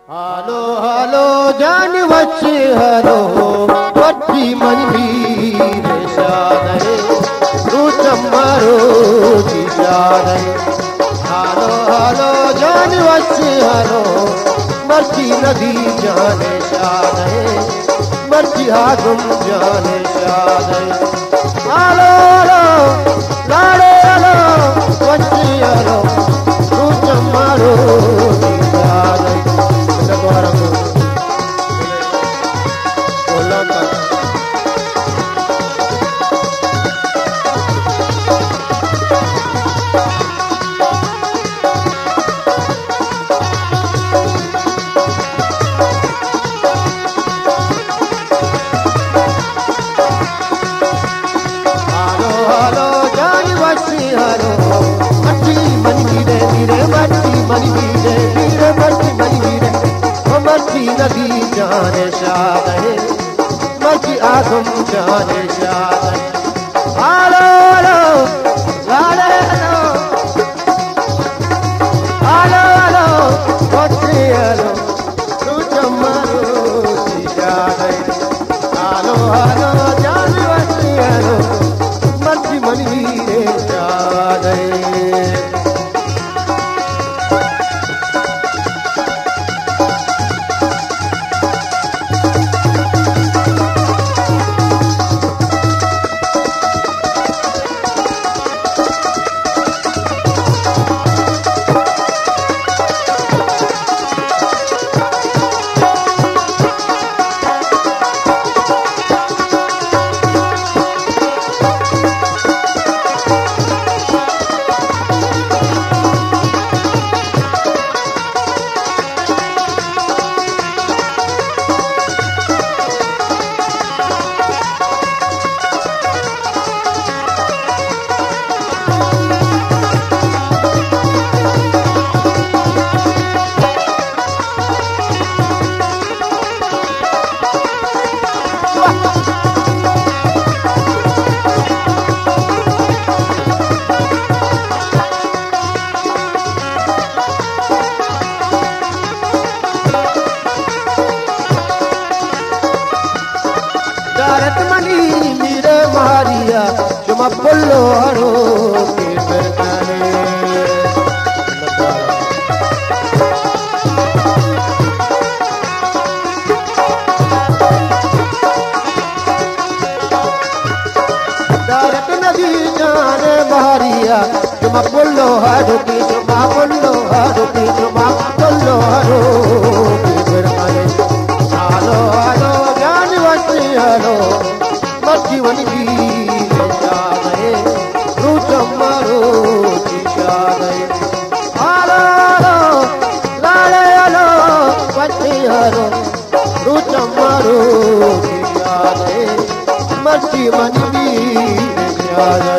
हालो हालो जान बच्चे हलो बच्ची मन वीर शादे तू चम्मारो की शादे। हालो हालो जान बच्चे हलो बच्ची नदी जाने शादे बच्ची आगम जाने शादे। हालो हालो लाड़े हलो बच्ची हलो तू चम्मारो की शादे। नदी जाने शादे मची आगम जाने शादे। हालो हालो लाले हालो हालो हालो बच्ची हालो तू चम्मारो की शादे। हालो हालो जान बच्ची हालो मची मन वीर शादे। चुमा पुल्लो हरो के बरकाने दारत नदी जाने बहरिया चुमा पुल्लो हरो की चुमा पुल्लो हरो की चुमा पुल्लो हरो के बरकाने। हालो हालो जान बच्ची हालो मची मन वीर शादे तू चम्मारो की शादे। हालो हालो लाले हालो बच्ची हालो तू चम्मारो की शादे मची मन वीर शादे।